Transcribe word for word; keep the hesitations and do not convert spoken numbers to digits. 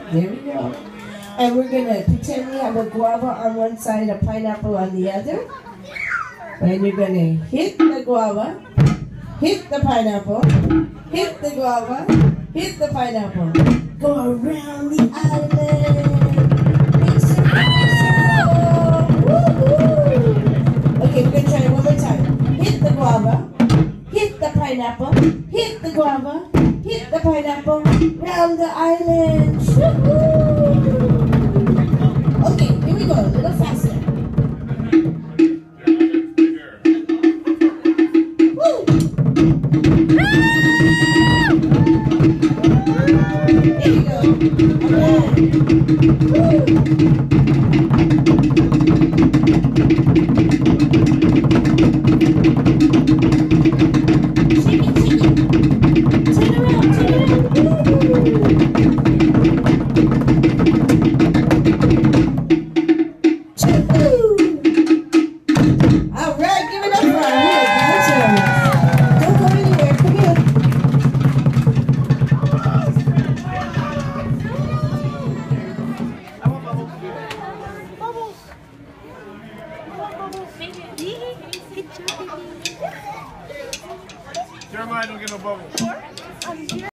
There we go. And we're going to pretend we have a guava on one side, a pineapple on the other. And you're going to hit the guava, hit the pineapple, hit the guava, hit the pineapple. Go around the island. Big circle, big circle. Woo-hoo. Okay, we're going to try it one more time. Hit the guava, hit the pineapple, hit the guava, hit the pineapple, round the island. Woo-hoo. Okay, here we go, a little faster. Woo! There you go. Shake it, shake it. Turn around, turn around. All right, give it up for our hood. Don't go anywhere. Come here. Jeremiah don't get no bubbles.